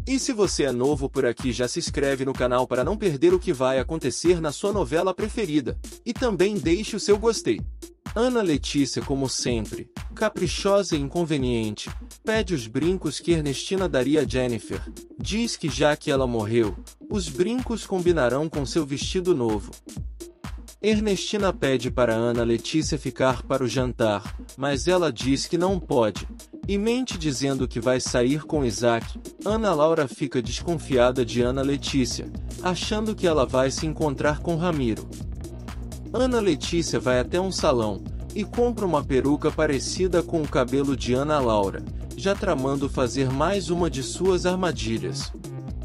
E se você é novo por aqui, já se inscreve no canal para não perder o que vai acontecer na sua novela preferida. E também deixe o seu gostei. Ana Letícia, como sempre, caprichosa e inconveniente, pede os brincos que Ernestina daria a Jennifer. Diz que já que ela morreu, os brincos combinarão com seu vestido novo. Ernestina pede para Ana Letícia ficar para o jantar, mas ela diz que não pode, e mente dizendo que vai sair com Isaac. Ana Laura fica desconfiada de Ana Letícia, achando que ela vai se encontrar com Ramiro. Ana Letícia vai até um salão, e compra uma peruca parecida com o cabelo de Ana Laura, já tramando fazer mais uma de suas armadilhas.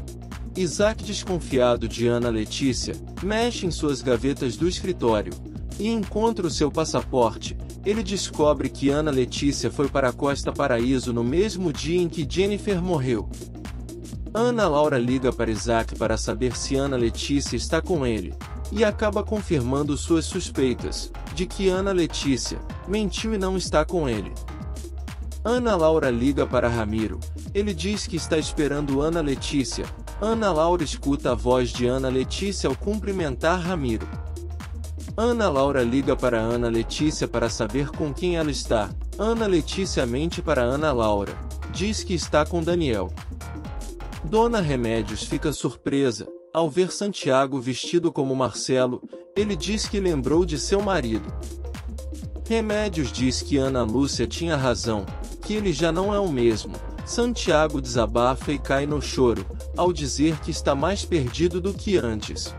Isaac, desconfiado de Ana Letícia, mexe em suas gavetas do escritório, e encontra o seu passaporte. Ele descobre que Ana Letícia foi para Costa Paraíso no mesmo dia em que Jennifer morreu. Ana Laura liga para Isaac para saber se Ana Letícia está com ele, e acaba confirmando suas suspeitas, de que Ana Letícia mentiu e não está com ele. Ana Laura liga para Ramiro, ele diz que está esperando Ana Letícia. Ana Laura escuta a voz de Ana Letícia ao cumprimentar Ramiro. Ana Laura liga para Ana Letícia para saber com quem ela está. Ana Letícia mente para Ana Laura, diz que está com Daniel. Dona Remédios fica surpresa ao ver Santiago vestido como Marcelo. Ele diz que lembrou de seu marido. Remédios diz que Ana Lúcia tinha razão, que ele já não é o mesmo. Santiago desabafa e cai no choro, ao dizer que está mais perdido do que antes.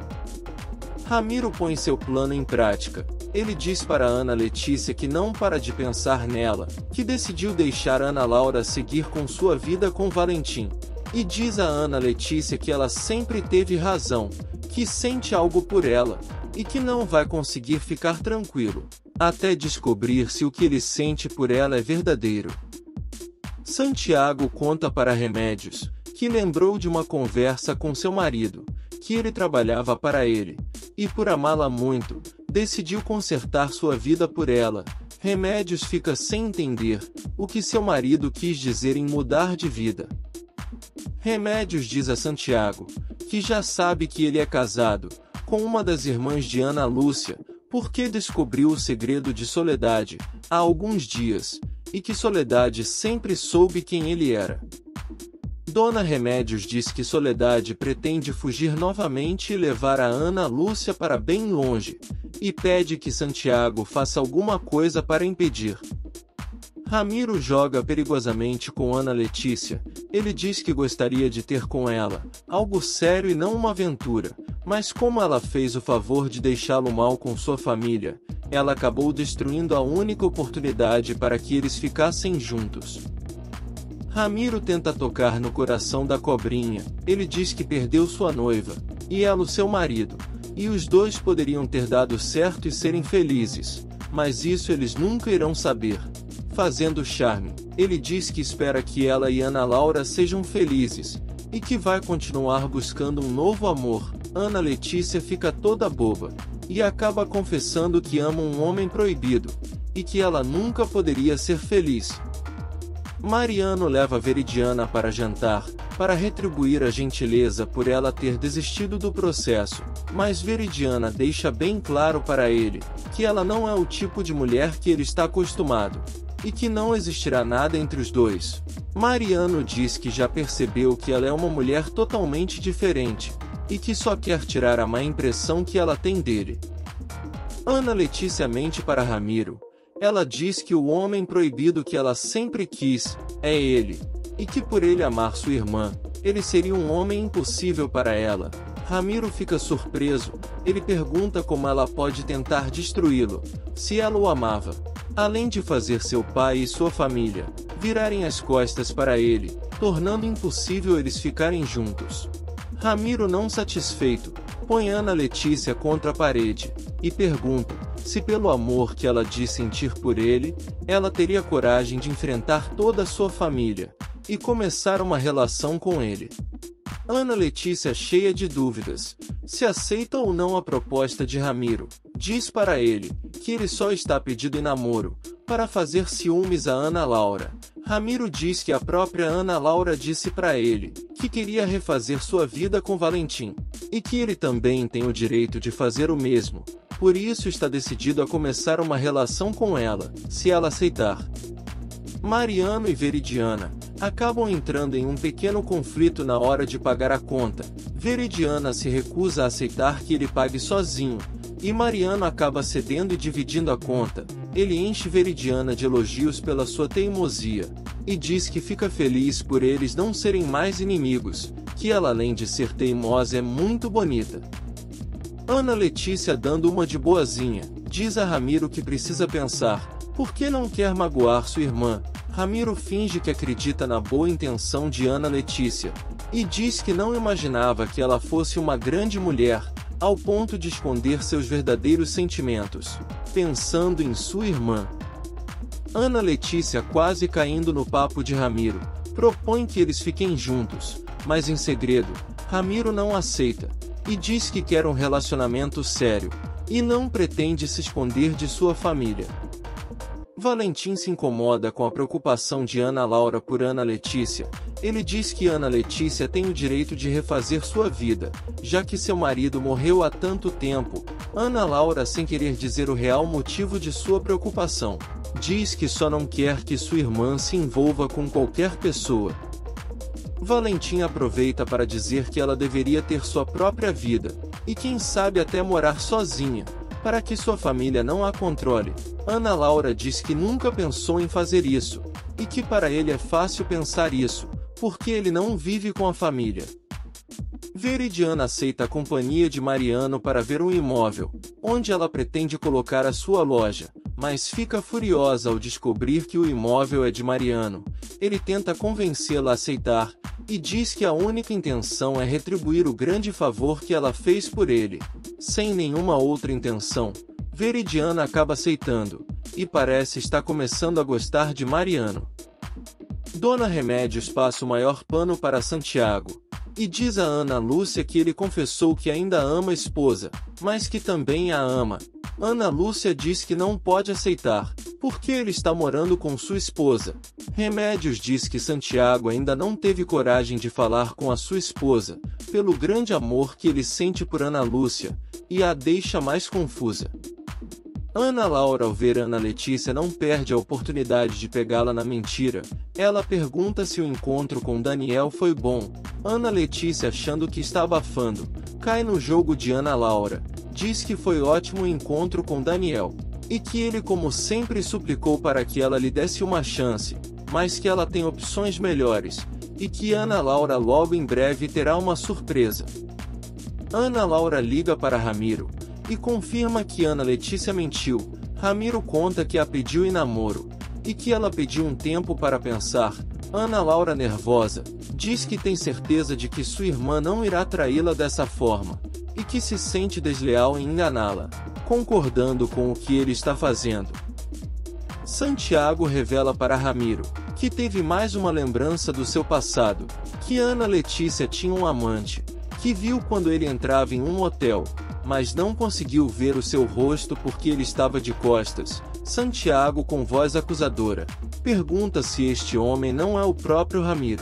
Ramiro põe seu plano em prática. Ele diz para Ana Letícia que não para de pensar nela, que decidiu deixar Ana Laura seguir com sua vida com Valentim. E diz a Ana Letícia que ela sempre teve razão, que sente algo por ela, e que não vai conseguir ficar tranquilo, até descobrir se o que ele sente por ela é verdadeiro. Santiago conta para Remédios, que lembrou de uma conversa com seu marido, que ele trabalhava para ele, e por amá-la muito, decidiu consertar sua vida por ela. Remédios fica sem entender o que seu marido quis dizer em mudar de vida. Remédios diz a Santiago, que já sabe que ele é casado com uma das irmãs de Ana Lúcia, porque descobriu o segredo de Soledade há alguns dias, e que Soledade sempre soube quem ele era. Dona Remédios diz que Soledade pretende fugir novamente e levar a Ana Lúcia para bem longe, e pede que Santiago faça alguma coisa para impedir. Ramiro joga perigosamente com Ana Letícia. Ele diz que gostaria de ter com ela algo sério e não uma aventura, mas como ela fez o favor de deixá-lo mal com sua família, ela acabou destruindo a única oportunidade para que eles ficassem juntos. Ramiro tenta tocar no coração da cobrinha. Ele diz que perdeu sua noiva, e ela o seu marido, e os dois poderiam ter dado certo e serem felizes, mas isso eles nunca irão saber. Fazendo charme, ele diz que espera que ela e Ana Laura sejam felizes, e que vai continuar buscando um novo amor. Ana Letícia fica toda boba, e acaba confessando que ama um homem proibido, e que ela nunca poderia ser feliz. Mariano leva Veridiana para jantar, para retribuir a gentileza por ela ter desistido do processo, mas Veridiana deixa bem claro para ele, que ela não é o tipo de mulher que ele está acostumado, e que não existirá nada entre os dois. Mariano diz que já percebeu que ela é uma mulher totalmente diferente, e que só quer tirar a má impressão que ela tem dele. Ana Letícia mente para Ramiro. Ela diz que o homem proibido que ela sempre quis é ele, e que por ele amar sua irmã, ele seria um homem impossível para ela. Ramiro fica surpreso. Ele pergunta como ela pode tentar destruí-lo, se ela o amava, além de fazer seu pai e sua família virarem as costas para ele, tornando impossível eles ficarem juntos. Ramiro, não satisfeito, põe Ana Letícia contra a parede, e pergunta se pelo amor que ela diz sentir por ele, ela teria coragem de enfrentar toda a sua família, e começar uma relação com ele. Ana Letícia, cheia de dúvidas, se aceita ou não a proposta de Ramiro, diz para ele que ele só está pedido em namoro, para fazer ciúmes a Ana Laura. Ramiro diz que a própria Ana Laura disse para ele que queria refazer sua vida com Valentim, e que ele também tem o direito de fazer o mesmo, por isso está decidido a começar uma relação com ela, se ela aceitar. Mariano e Veridiana acabam entrando em um pequeno conflito na hora de pagar a conta. Veridiana se recusa a aceitar que ele pague sozinho, e Mariano acaba cedendo e dividindo a conta. Ele enche Veridiana de elogios pela sua teimosia, e diz que fica feliz por eles não serem mais inimigos, que ela além de ser teimosa é muito bonita. Ana Letícia, dando uma de boazinha, diz a Ramiro que precisa pensar, porque não quer magoar sua irmã. Ramiro finge que acredita na boa intenção de Ana Letícia, e diz que não imaginava que ela fosse uma grande mulher, ao ponto de esconder seus verdadeiros sentimentos, pensando em sua irmã. Ana Letícia, quase caindo no papo de Ramiro, propõe que eles fiquem juntos, mas em segredo, Ramiro não aceita, e diz que quer um relacionamento sério, e não pretende se esconder de sua família. Valentim se incomoda com a preocupação de Ana Laura por Ana Letícia. Ele diz que Ana Letícia tem o direito de refazer sua vida, já que seu marido morreu há tanto tempo. Ana Laura, sem querer dizer o real motivo de sua preocupação, diz que só não quer que sua irmã se envolva com qualquer pessoa. Valentim aproveita para dizer que ela deveria ter sua própria vida, e quem sabe até morar sozinha, para que sua família não a controle. Ana Laura diz que nunca pensou em fazer isso, e que para ele é fácil pensar isso, porque ele não vive com a família. Veridiana aceita a companhia de Mariano para ver um imóvel, onde ela pretende colocar a sua loja, mas fica furiosa ao descobrir que o imóvel é de Mariano. Ele tenta convencê-la a aceitar, e diz que a única intenção é retribuir o grande favor que ela fez por ele, sem nenhuma outra intenção. Veridiana acaba aceitando, e parece estar começando a gostar de Mariano. Dona Remédios passa o maior pano para Santiago, e diz a Ana Lúcia que ele confessou que ainda ama a esposa, mas que também a ama. Ana Lúcia diz que não pode aceitar, porque ele está morando com sua esposa. Remédios diz que Santiago ainda não teve coragem de falar com a sua esposa, pelo grande amor que ele sente por Ana Lúcia, e a deixa mais confusa. Ana Laura, ao ver Ana Letícia, não perde a oportunidade de pegá-la na mentira. Ela pergunta se o encontro com Daniel foi bom. Ana Letícia, achando que está abafando, cai no jogo de Ana Laura. Diz que foi ótimo o encontro com Daniel, e que ele como sempre suplicou para que ela lhe desse uma chance, mas que ela tem opções melhores, e que Ana Laura logo em breve terá uma surpresa. Ana Laura liga para Ramiro, e confirma que Ana Letícia mentiu. Ramiro conta que a pediu em namoro, e que ela pediu um tempo para pensar. Ana Laura, nervosa, diz que tem certeza de que sua irmã não irá traí-la dessa forma, e que se sente desleal em enganá-la, concordando com o que ele está fazendo. Santiago revela para Ramiro que teve mais uma lembrança do seu passado, que Ana Letícia tinha um amante, que viu quando ele entrava em um hotel, mas não conseguiu ver o seu rosto porque ele estava de costas. Santiago, com voz acusadora, pergunta se este homem não é o próprio Ramiro.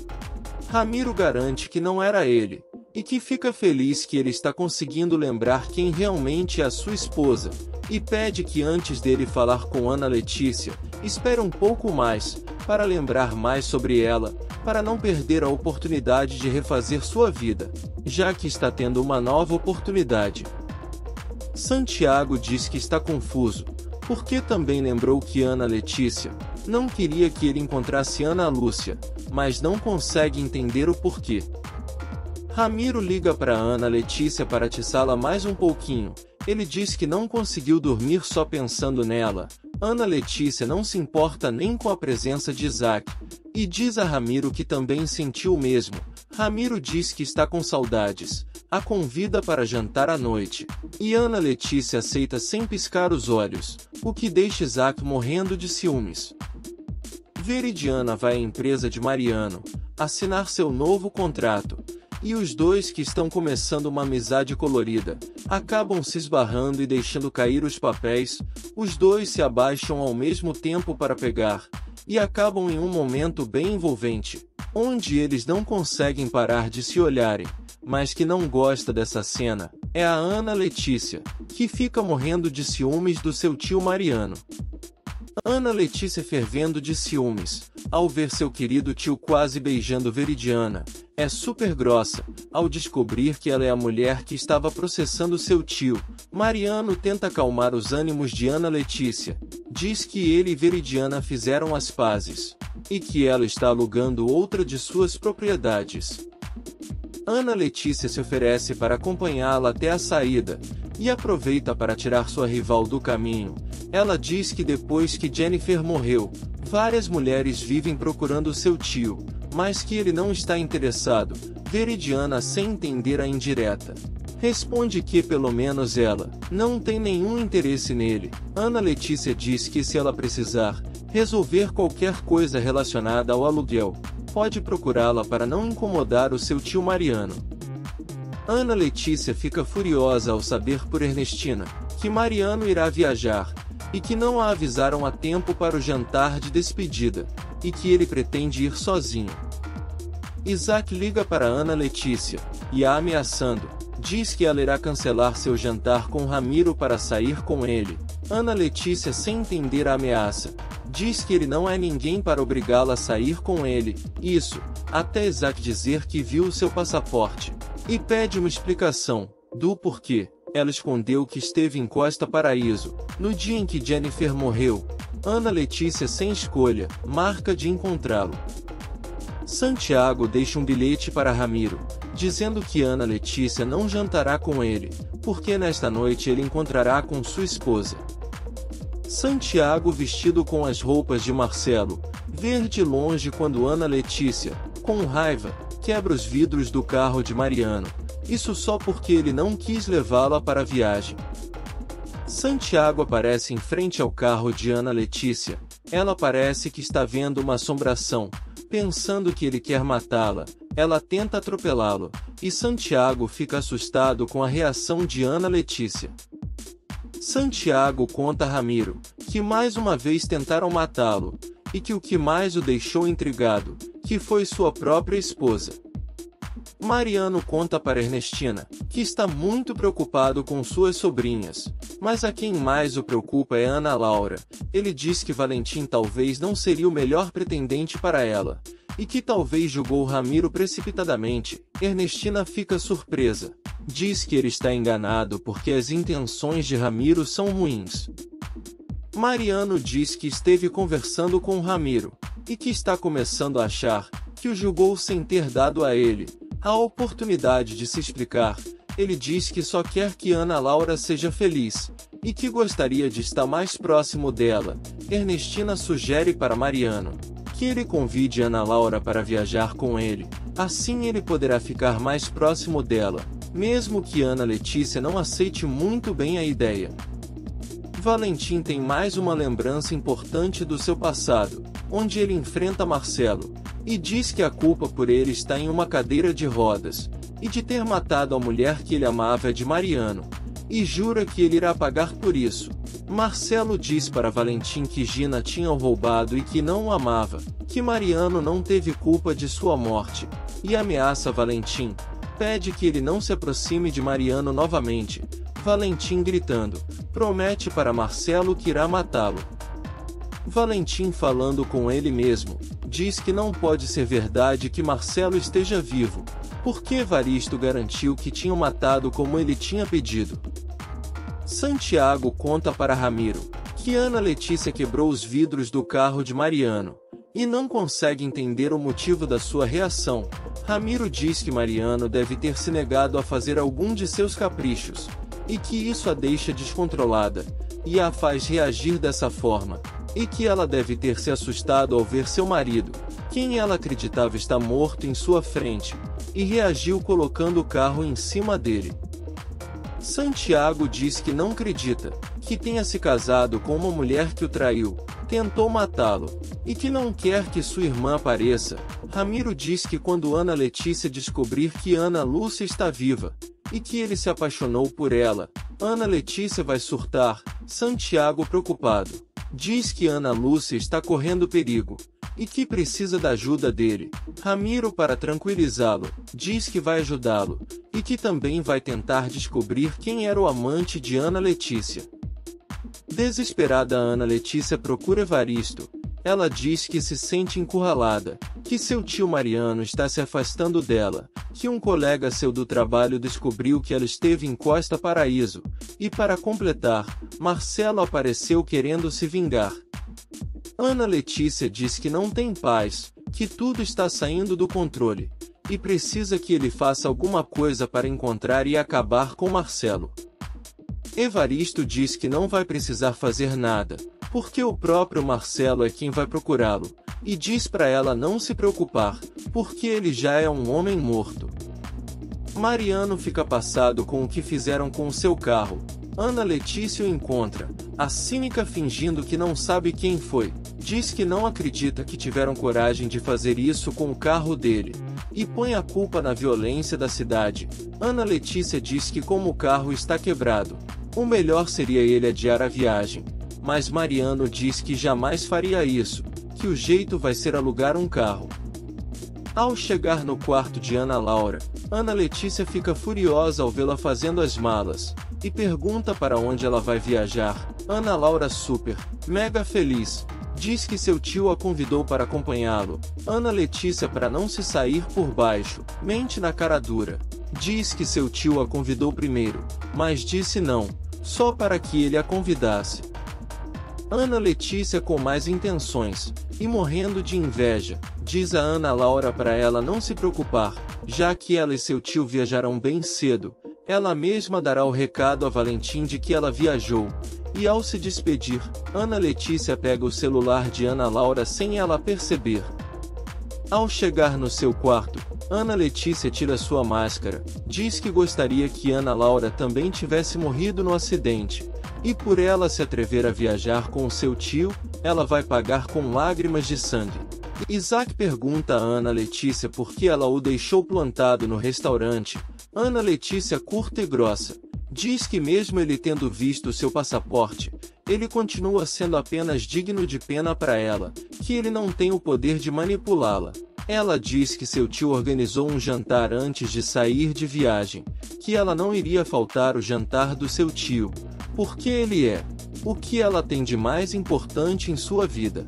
Ramiro garante que não era ele, e que fica feliz que ele está conseguindo lembrar quem realmente é a sua esposa, e pede que antes dele falar com Ana Letícia, espere um pouco mais, para lembrar mais sobre ela, para não perder a oportunidade de refazer sua vida, já que está tendo uma nova oportunidade. Santiago diz que está confuso, porque também lembrou que Ana Letícia não queria que ele encontrasse Ana Lúcia, mas não consegue entender o porquê. Ramiro liga para Ana Letícia para atiçá-la mais um pouquinho. Ele diz que não conseguiu dormir só pensando nela. Ana Letícia não se importa nem com a presença de Isaac, e diz a Ramiro que também sentiu o mesmo. Ramiro diz que está com saudades, a convida para jantar à noite, e Ana Letícia aceita sem piscar os olhos, o que deixa Isaac morrendo de ciúmes. Veridiana vai à empresa de Mariano assinar seu novo contrato, e os dois, que estão começando uma amizade colorida, acabam se esbarrando e deixando cair os papéis. Os dois se abaixam ao mesmo tempo para pegar, e acabam em um momento bem envolvente, onde eles não conseguem parar de se olharem. Mas que não gosta dessa cena é a Ana Letícia, que fica morrendo de ciúmes do seu tio Mariano. Ana Letícia, fervendo de ciúmes, ao ver seu querido tio quase beijando Veridiana, é super grossa, ao descobrir que ela é a mulher que estava processando seu tio. Mariano tenta acalmar os ânimos de Ana Letícia, diz que ele e Veridiana fizeram as pazes, e que ela está alugando outra de suas propriedades. Ana Letícia se oferece para acompanhá-la até a saída, e aproveita para tirar sua rival do caminho. Ela diz que depois que Jennifer morreu, várias mulheres vivem procurando seu tio, mas que ele não está interessado. Veridiana, sem entender a indireta, responde que pelo menos ela não tem nenhum interesse nele. Ana Letícia diz que se ela precisar resolver qualquer coisa relacionada ao aluguel, pode procurá-la para não incomodar o seu tio Mariano. Ana Letícia fica furiosa ao saber por Ernestina que Mariano irá viajar, e que não a avisaram a tempo para o jantar de despedida, e que ele pretende ir sozinho. Isaac liga para Ana Letícia, e a ameaçando, diz que ela irá cancelar seu jantar com Ramiro para sair com ele. Ana Letícia, sem entender a ameaça, diz que ele não é ninguém para obrigá-la a sair com ele, isso, até Isaac dizer que viu o seu passaporte, e pede uma explicação do porquê ela escondeu que esteve em Costa Paraíso no dia em que Jennifer morreu. Ana Letícia, sem escolha, marca de encontrá-lo. Santiago deixa um bilhete para Ramiro, dizendo que Ana Letícia não jantará com ele, porque nesta noite ele encontrará com sua esposa. Santiago, vestido com as roupas de Marcelo, vê de longe quando Ana Letícia, com raiva, quebra os vidros do carro de Mariano, isso só porque ele não quis levá-la para a viagem. Santiago aparece em frente ao carro de Ana Letícia, ela parece que está vendo uma assombração, pensando que ele quer matá-la, ela tenta atropelá-lo, e Santiago fica assustado com a reação de Ana Letícia. Santiago conta a Ramiro que mais uma vez tentaram matá-lo, e que o que mais o deixou intrigado, que foi sua própria esposa. Mariano conta para Ernestina que está muito preocupado com suas sobrinhas, mas a quem mais o preocupa é Ana Laura. Ele diz que Valentim talvez não seria o melhor pretendente para ela, e que talvez julgou Ramiro precipitadamente. Ernestina fica surpresa, diz que ele está enganado porque as intenções de Ramiro são ruins. Mariano diz que esteve conversando com Ramiro, e que está começando a achar que o julgou sem ter dado a ele a oportunidade de se explicar. Ele diz que só quer que Ana Laura seja feliz, e que gostaria de estar mais próximo dela. Ernestina sugere para Mariano que ele convide Ana Laura para viajar com ele, assim ele poderá ficar mais próximo dela, mesmo que Ana Letícia não aceite muito bem a ideia. Valentim tem mais uma lembrança importante do seu passado, onde ele enfrenta Marcelo, e diz que a culpa por ele está em uma cadeira de rodas, e de ter matado a mulher que ele amava é de Mariano, e jura que ele irá pagar por isso. Marcelo diz para Valentim que Gina tinha o roubado e que não o amava, que Mariano não teve culpa de sua morte, e ameaça Valentim, pede que ele não se aproxime de Mariano novamente. Valentim, gritando, promete para Marcelo que irá matá-lo. Valentim, falando com ele mesmo, diz que não pode ser verdade que Marcelo esteja vivo, porque Evaristo garantiu que tinham matado como ele tinha pedido. Santiago conta para Ramiro que Ana Letícia quebrou os vidros do carro de Mariano, e não consegue entender o motivo da sua reação. Ramiro diz que Mariano deve ter se negado a fazer algum de seus caprichos, e que isso a deixa descontrolada, e a faz reagir dessa forma, e que ela deve ter se assustado ao ver seu marido, quem ela acreditava estar morto em sua frente, e reagiu colocando o carro em cima dele. Santiago diz que não acredita que tenha se casado com uma mulher que o traiu, tentou matá-lo, e que não quer que sua irmã apareça. Ramiro diz que quando Ana Letícia descobrir que Ana Lúcia está viva, e que ele se apaixonou por ela, Ana Letícia vai surtar. Santiago, preocupado, diz que Ana Lúcia está correndo perigo e que precisa da ajuda dele. Ramiro, para tranquilizá-lo, diz que vai ajudá-lo e que também vai tentar descobrir quem era o amante de Ana Letícia. Desesperada, Ana Letícia procura Evaristo. Ela diz que se sente encurralada, que seu tio Mariano está se afastando dela, que um colega seu do trabalho descobriu que ela esteve em Costa Paraíso, e para completar, Marcelo apareceu querendo se vingar. Ana Letícia diz que não tem paz, que tudo está saindo do controle, e precisa que ele faça alguma coisa para encontrar e acabar com Marcelo. Evaristo diz que não vai precisar fazer nada, porque o próprio Marcelo é quem vai procurá-lo, e diz para ela não se preocupar, porque ele já é um homem morto. Mariano fica passado com o que fizeram com o seu carro. Ana Letícia o encontra, a cínica fingindo que não sabe quem foi, diz que não acredita que tiveram coragem de fazer isso com o carro dele, e põe a culpa na violência da cidade. Ana Letícia diz que como o carro está quebrado, o melhor seria ele adiar a viagem, mas Mariano diz que jamais faria isso, que o jeito vai ser alugar um carro. Ao chegar no quarto de Ana Laura, Ana Letícia fica furiosa ao vê-la fazendo as malas, e pergunta para onde ela vai viajar. Ana Laura, super, mega feliz, diz que seu tio a convidou para acompanhá-lo. Ana Letícia, para não se sair por baixo, mente na cara dura. Diz que seu tio a convidou primeiro, mas disse não, só para que ele a convidasse. Ana Letícia, com mais intenções, e morrendo de inveja, diz a Ana Laura para ela não se preocupar, já que ela e seu tio viajarão bem cedo. Ela mesma dará o recado a Valentim de que ela viajou. E ao se despedir, Ana Letícia pega o celular de Ana Laura sem ela perceber. Ao chegar no seu quarto, Ana Letícia tira sua máscara, diz que gostaria que Ana Laura também tivesse morrido no acidente, e por ela se atrever a viajar com seu tio, ela vai pagar com lágrimas de sangue. Isaac pergunta a Ana Letícia por que ela o deixou plantado no restaurante. Ana Letícia, curta e grossa, diz que mesmo ele tendo visto seu passaporte, ele continua sendo apenas digno de pena para ela, que ele não tem o poder de manipulá-la. Ela diz que seu tio organizou um jantar antes de sair de viagem, que ela não iria faltar o jantar do seu tio, porque ele é o que ela tem de mais importante em sua vida.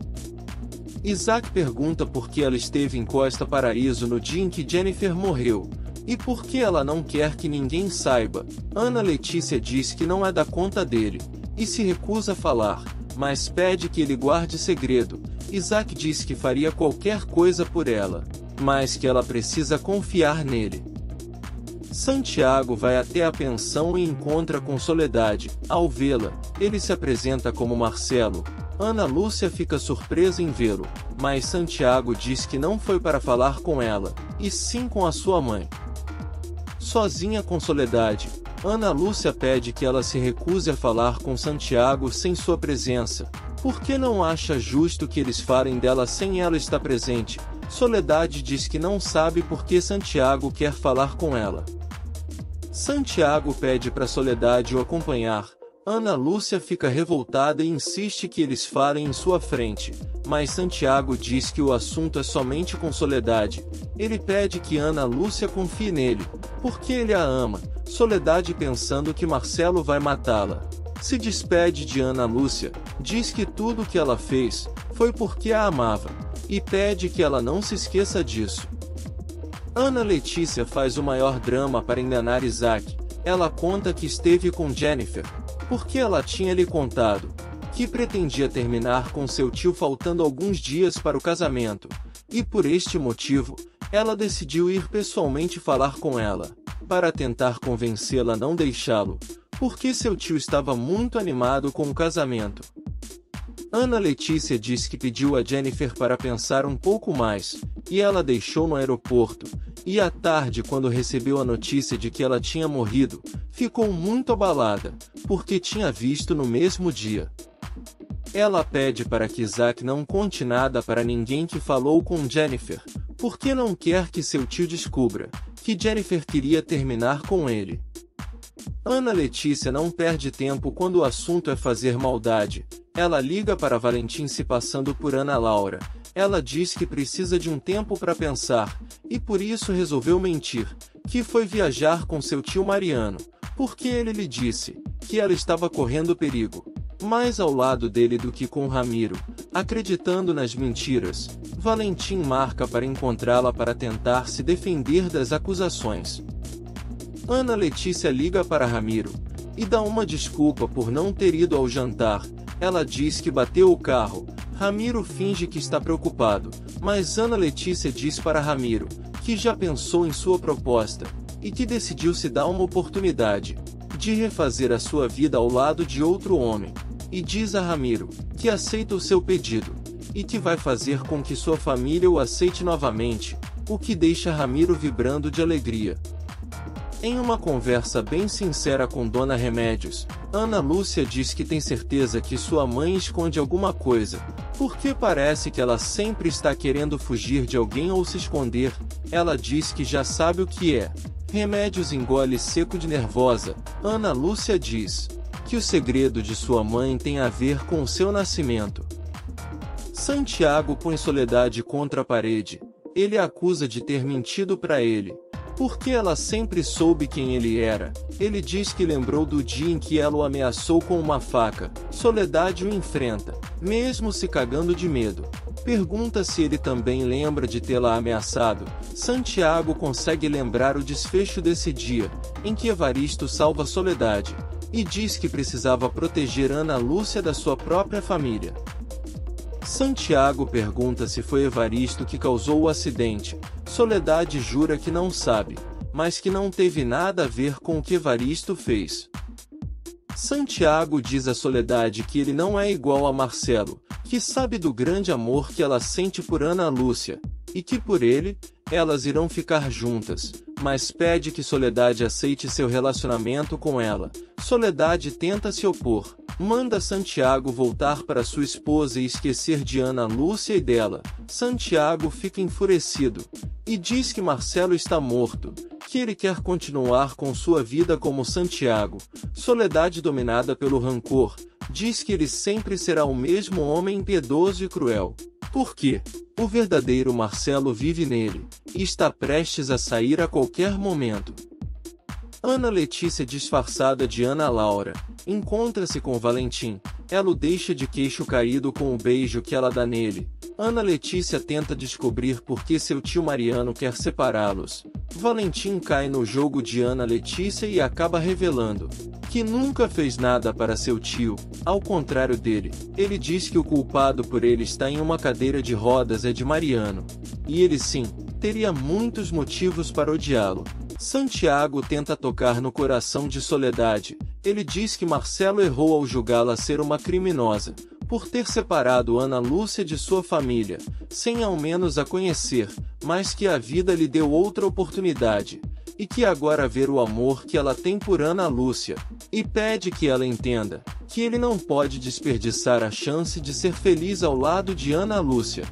Isaac pergunta por que ela esteve em Costa Paraíso no dia em que Jennifer morreu, e por que ela não quer que ninguém saiba. Ana Letícia diz que não é da conta dele, e se recusa a falar, mas pede que ele guarde segredo. Isaac diz que faria qualquer coisa por ela, mas que ela precisa confiar nele. Santiago vai até a pensão e encontra com Soledade. Ao vê-la, ele se apresenta como Marcelo. Ana Lúcia fica surpresa em vê-lo, mas Santiago diz que não foi para falar com ela, e sim com a sua mãe. Sozinha com Soledade, Ana Lúcia pede que ela se recuse a falar com Santiago sem sua presença, porque não acha justo que eles falem dela sem ela estar presente. Soledade diz que não sabe por que Santiago quer falar com ela. Santiago pede para Soledade o acompanhar. Ana Lúcia fica revoltada e insiste que eles falem em sua frente, mas Santiago diz que o assunto é somente com Soledade. Ele pede que Ana Lúcia confie nele, porque ele a ama. Soledade, pensando que Marcelo vai matá-la, se despede de Ana Lúcia, diz que tudo o que ela fez foi porque a amava, e pede que ela não se esqueça disso. Ana Letícia faz o maior drama para enganar Isaac. Ela conta que esteve com Jennifer, porque ela tinha lhe contado que pretendia terminar com seu tio faltando alguns dias para o casamento, e por este motivo, ela decidiu ir pessoalmente falar com ela, para tentar convencê-la a não deixá-lo, porque seu tio estava muito animado com o casamento. Ana Letícia diz que pediu a Jennifer para pensar um pouco mais, e ela deixou no aeroporto, e à tarde, quando recebeu a notícia de que ela tinha morrido, ficou muito abalada, porque tinha visto no mesmo dia. Ela pede para que Isaac não conte nada para ninguém que falou com Jennifer, porque não quer que seu tio descubra que Jennifer queria terminar com ele. Ana Letícia não perde tempo quando o assunto é fazer maldade. Ela liga para Valentim se passando por Ana Laura. Ela diz que precisa de um tempo para pensar, e por isso resolveu mentir, que foi viajar com seu tio Mariano, porque ele lhe disse que ela estava correndo perigo, mais ao lado dele do que com Ramiro. Acreditando nas mentiras, Valentim marca para encontrá-la para tentar se defender das acusações. Ana Letícia liga para Ramiro e dá uma desculpa por não ter ido ao jantar. Ela diz que bateu o carro. Ramiro finge que está preocupado, mas Ana Letícia diz para Ramiro que já pensou em sua proposta e que decidiu se dar uma oportunidade de refazer a sua vida ao lado de outro homem. E diz a Ramiro que aceita o seu pedido e que vai fazer com que sua família o aceite novamente, o que deixa Ramiro vibrando de alegria. Em uma conversa bem sincera com Dona Remédios, Ana Lúcia diz que tem certeza que sua mãe esconde alguma coisa, porque parece que ela sempre está querendo fugir de alguém ou se esconder. Ela diz que já sabe o que é. Remédios engole seco de nervosa. Ana Lúcia diz que o segredo de sua mãe tem a ver com o seu nascimento. Santiago põe Soledade contra a parede. Ele a acusa de ter mentido para ele, porque ela sempre soube quem ele era. Ele diz que lembrou do dia em que ela o ameaçou com uma faca. Soledade o enfrenta, mesmo se cagando de medo. Pergunta se ele também lembra de tê-la ameaçado. Santiago consegue lembrar o desfecho desse dia, em que Evaristo salva Soledade, e diz que precisava proteger Ana Lúcia da sua própria família. Santiago pergunta se foi Evaristo que causou o acidente. Soledade jura que não sabe, mas que não teve nada a ver com o que Evaristo fez. Santiago diz a Soledade que ele não é igual a Marcelo, que sabe do grande amor que ela sente por Ana Lúcia, e que por ele, elas irão ficar juntas, mas pede que Soledade aceite seu relacionamento com ela. Soledade tenta se opor, manda Santiago voltar para sua esposa e esquecer de Ana Lúcia e dela. Santiago fica enfurecido e diz que Marcelo está morto, que ele quer continuar com sua vida como Santiago. Soledade, dominada pelo rancor, diz que ele sempre será o mesmo homem impiedoso e cruel, porque o verdadeiro Marcelo vive nele e está prestes a sair a qualquer momento. Ana Letícia, disfarçada de Ana Laura, encontra-se com Valentim. Ela o deixa de queixo caído com o beijo que ela dá nele. Ana Letícia tenta descobrir por que seu tio Mariano quer separá-los. Valentim cai no jogo de Ana Letícia e acaba revelando que nunca fez nada para seu tio. Ao contrário dele, ele diz que o culpado por ele estar em uma cadeira de rodas é de Mariano. E ele sim, teria muitos motivos para odiá-lo. Santiago tenta tocar no coração de Soledade. Ele diz que Marcelo errou ao julgá-la ser uma criminosa, por ter separado Ana Lúcia de sua família, sem ao menos a conhecer, mas que a vida lhe deu outra oportunidade, e que agora vê o amor que ela tem por Ana Lúcia, e pede que ela entenda que ele não pode desperdiçar a chance de ser feliz ao lado de Ana Lúcia.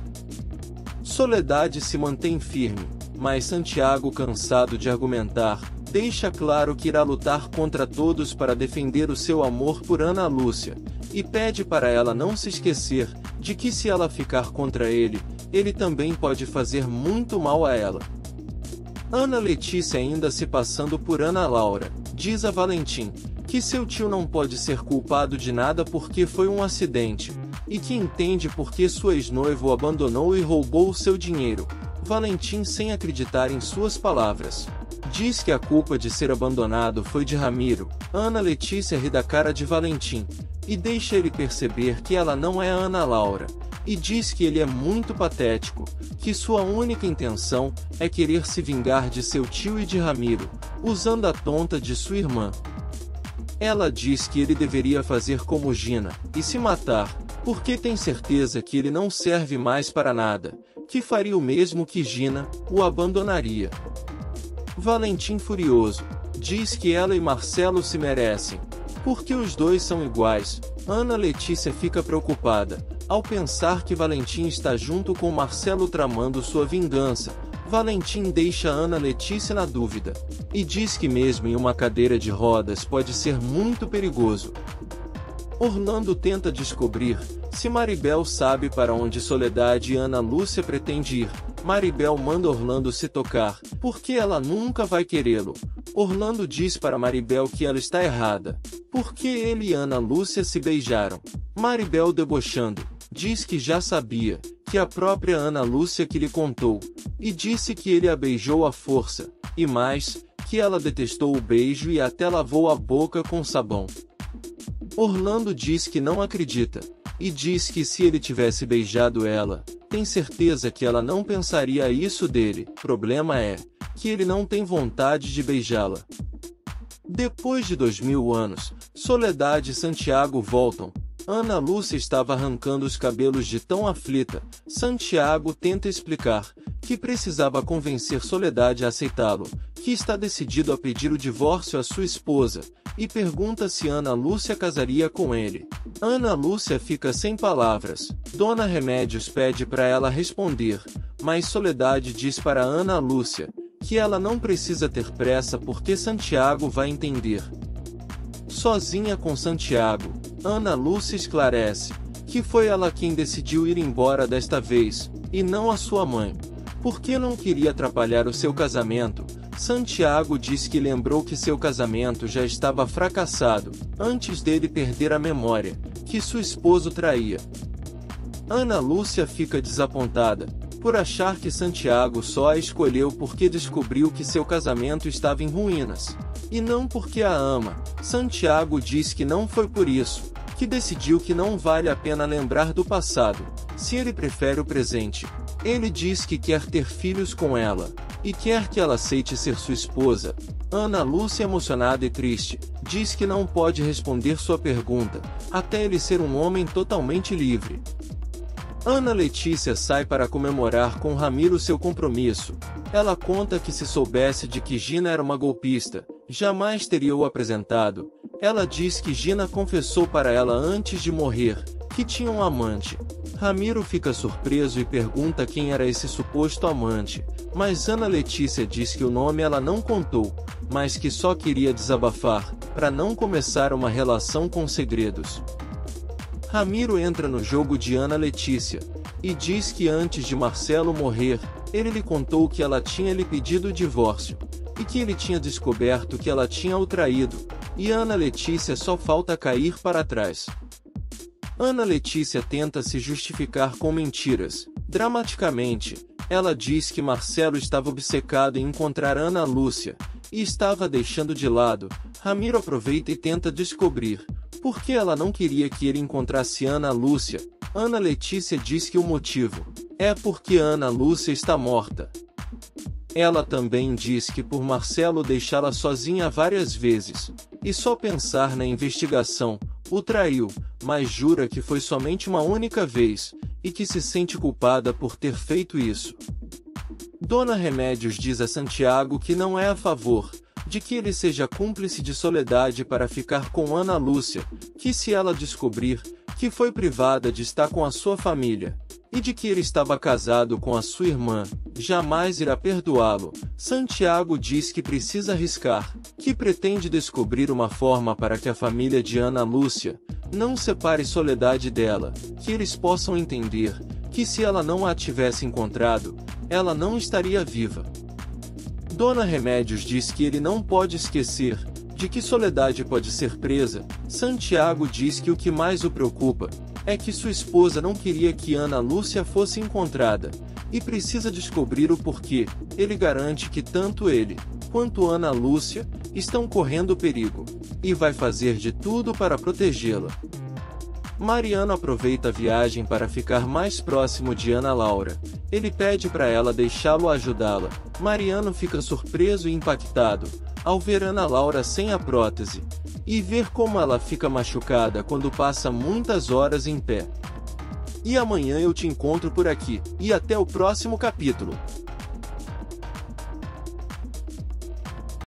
Soledade se mantém firme, mas Santiago, cansado de argumentar, deixa claro que irá lutar contra todos para defender o seu amor por Ana Lúcia, e pede para ela não se esquecer de que se ela ficar contra ele, ele também pode fazer muito mal a ela. Ana Letícia, ainda se passando por Ana Laura, diz a Valentim que seu tio não pode ser culpado de nada porque foi um acidente, e que entende porque sua ex-noiva o abandonou e roubou o seu dinheiro. Valentim, sem acreditar em suas palavras, diz que a culpa de ser abandonado foi de Ramiro. Ana Letícia ri da cara de Valentim e deixa ele perceber que ela não é Ana Laura, e diz que ele é muito patético, que sua única intenção é querer se vingar de seu tio e de Ramiro, usando a tonta de sua irmã. Ela diz que ele deveria fazer como Gina e se matar, porque tem certeza que ele não serve mais para nada, que faria o mesmo que Gina, o abandonaria. Valentim, furioso, diz que ela e Marcelo se merecem, porque os dois são iguais. Ana Letícia fica preocupada ao pensar que Valentim está junto com Marcelo tramando sua vingança. Valentim deixa Ana Letícia na dúvida e diz que mesmo em uma cadeira de rodas pode ser muito perigoso. Orlando tenta descobrir se Maribel sabe para onde Soledade e Ana Lúcia pretendem ir. Maribel manda Orlando se tocar, porque ela nunca vai querê-lo. Orlando diz para Maribel que ela está errada, porque ele e Ana Lúcia se beijaram. Maribel, debochando, diz que já sabia, que a própria Ana Lúcia que lhe contou, e disse que ele a beijou à força, e mais, que ela detestou o beijo e até lavou a boca com sabão. Orlando diz que não acredita, e diz que se ele tivesse beijado ela, tem certeza que ela não pensaria isso dele. O problema é que ele não tem vontade de beijá-la. Depois de 2000 anos, Soledade e Santiago voltam. Ana Lúcia estava arrancando os cabelos de tão aflita. Santiago tenta explicar que precisava convencer Soledade a aceitá-lo, que está decidido a pedir o divórcio à sua esposa, e pergunta se Ana Lúcia casaria com ele. Ana Lúcia fica sem palavras. Dona Remédios pede para ela responder, mas Soledade diz para Ana Lúcia que ela não precisa ter pressa porque Santiago vai entender. Sozinha com Santiago, Ana Lúcia esclarece que foi ela quem decidiu ir embora desta vez, e não a sua mãe, porque não queria atrapalhar o seu casamento. Santiago diz que lembrou que seu casamento já estava fracassado, antes dele perder a memória, que seu esposo traía. Ana Lúcia fica desapontada, por achar que Santiago só a escolheu porque descobriu que seu casamento estava em ruínas, e não porque a ama. Santiago diz que não foi por isso, que decidiu que não vale a pena lembrar do passado, se ele prefere o presente. Ele diz que quer ter filhos com ela, e quer que ela aceite ser sua esposa. Ana Lúcia, emocionada e triste, diz que não pode responder sua pergunta, até ele ser um homem totalmente livre. Ana Letícia sai para comemorar com Ramiro seu compromisso. Ela conta que se soubesse de que Gina era uma golpista, jamais teria o apresentado. Ela diz que Gina confessou para ela antes de morrer, que tinha um amante. Ramiro fica surpreso e pergunta quem era esse suposto amante, mas Ana Letícia diz que o nome ela não contou, mas que só queria desabafar, para não começar uma relação com segredos. Ramiro entra no jogo de Ana Letícia, e diz que antes de Marcelo morrer, ele lhe contou que ela tinha lhe pedido o divórcio, e que ele tinha descoberto que ela tinha o traído, e Ana Letícia só falta cair para trás. Ana Letícia tenta se justificar com mentiras. Dramaticamente, ela diz que Marcelo estava obcecado em encontrar Ana Lúcia, e estava deixando de lado. Ramiro aproveita e tenta descobrir por que ela não queria que ele encontrasse Ana Lúcia. Ana Letícia diz que o motivo é porque Ana Lúcia está morta. Ela também diz que por Marcelo deixá-la sozinha várias vezes, e só pensar na investigação, o traiu, mas jura que foi somente uma única vez, e que se sente culpada por ter feito isso. Dona Remédios diz a Santiago que não é a favor de que ele seja cúmplice de Soledade para ficar com Ana Lúcia, que se ela descobrir que foi privada de estar com a sua família, e de que ele estava casado com a sua irmã, jamais irá perdoá-lo. Santiago diz que precisa arriscar, que pretende descobrir uma forma para que a família de Ana Lúcia não separe Soledade dela, que eles possam entender que se ela não a tivesse encontrado, ela não estaria viva. Dona Remédios diz que ele não pode esquecer de que Soledade pode ser presa. Santiago diz que o que mais o preocupa é que sua esposa não queria que Ana Lúcia fosse encontrada, e precisa descobrir o porquê. Ele garante que tanto ele quanto Ana Lúcia estão correndo perigo, e vai fazer de tudo para protegê-la. Mariano aproveita a viagem para ficar mais próximo de Ana Laura. Ele pede para ela deixá-lo ajudá-la. Mariano fica surpreso e impactado ao ver Ana Laura sem a prótese, e ver como ela fica machucada quando passa muitas horas em pé. E amanhã eu te encontro por aqui, e até o próximo capítulo.